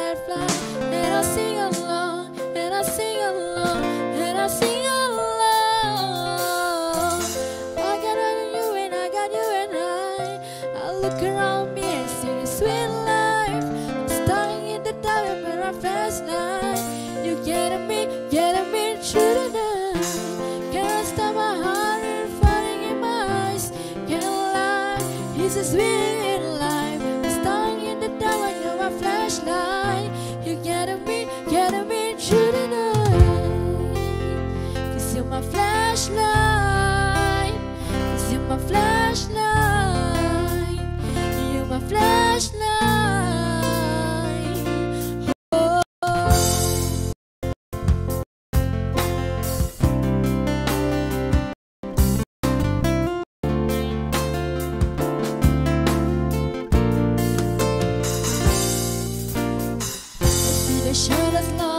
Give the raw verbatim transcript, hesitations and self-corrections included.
firefly, and I sing along, and I sing along, and I sing along. I got you and I got you and I. I look around me and sing a sweet life. I'm starting in the dark where I first night. You getting me, getting me through the night. Can't stop my heart and fighting in my eyes. Can't lie, it's a sweet life. I'm starting in the dark when you're my flashlight. You getting me, getting me through the night. Cause you're my flashlight. Cause you're my flashlight. You're my flashlight. Oh. The shadows long.